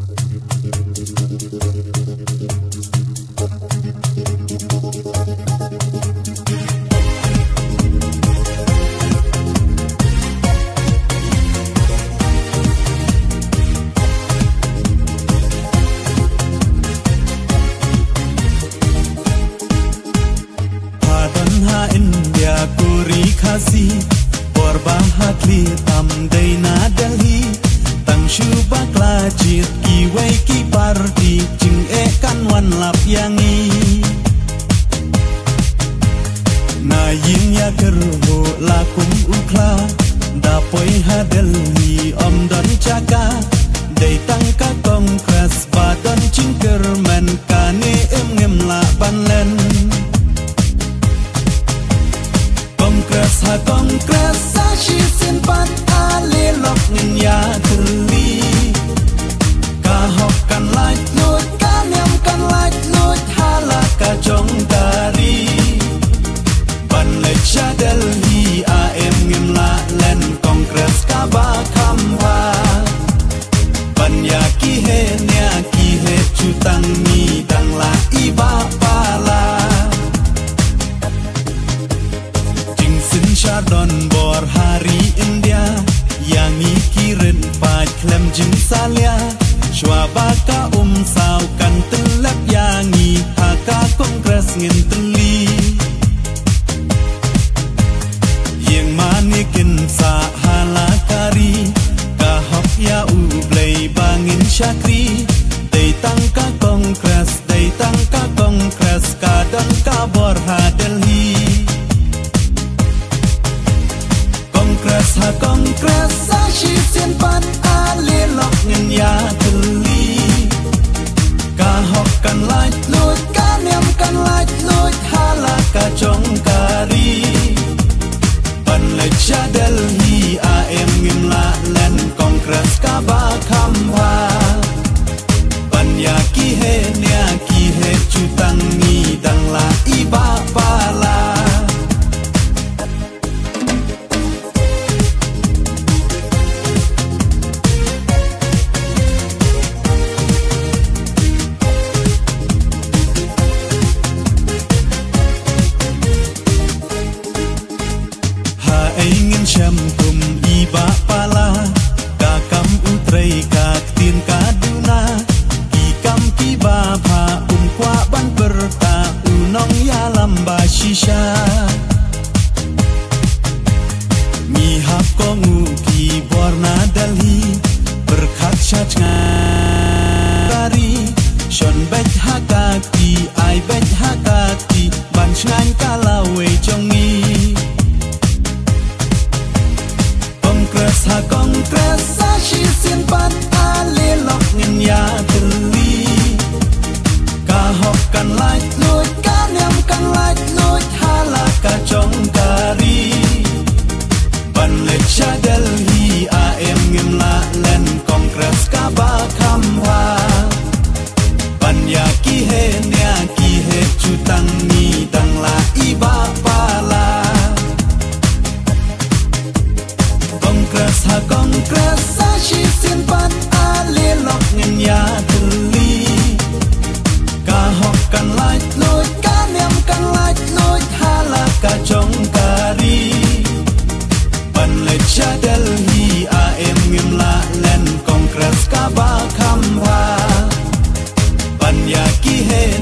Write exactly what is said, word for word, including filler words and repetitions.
Borbahakli tamday na Delhi tang syubak lajit kiway ki parti jing ekan wan lap yangi na yin ya gerho lakum ukla dapoy ha Delhi om don chaka day tang ka kongres badon cingker men kane em ngem la banlen kongres ha kongres sa shi sin pat ale lok ngin ya terli ka hok kan lait lut ka nyam kan lait lut hala ka jong dari ban le cha Delhi a em ngim la len kongres ka ba kham ha ban ya ki he nya ki he chutang ni dang la iba pala Don bor hari India yang ikirin pat klem jing salia shwabaka um saw kan telap yangi haka kongres ngin teli yang manikin sa halakari kahok ya ublay bangin syakri day tangka kongres day tangka kongres kadang kabor ha Delhi kongres ha kongres sa shi sin pat ale lok ngin ya terli ka hok kan lait lut ka nyam kan lait lut hala ka jong kari ban le cha Delhi a em ngim la len kongres ka ba kham ha ban ya ki he nya ki he chutang ni dang la iba pala Syam kum iba pala kakam utrai kaktin kaduna kikam kiba bha um kwa ban berta unong ya lamba shisha mi hap kongu ki borna Delhi berkat syachngari shon bet hakati ai bet hakati ban shnan kalawe jongi kongres ha kongres sa shi sin pat ale lok ngin ya terli ka hok kan lait lut ka nyam kan lait lut hala ka jong kari ban le cha Delhi a em ngim la len kongres ka ba kham ha ban ya ki he nya ki he chutang ni dang la iba pala kongres ha kongres sa shi sin pat ale lok ngin ya terli ka hok kan lait lut ka nyam kan lait lut hala ka jong kari ban le cha Delhi a em ngim la len kongres ka ba kham ha ban ya ki he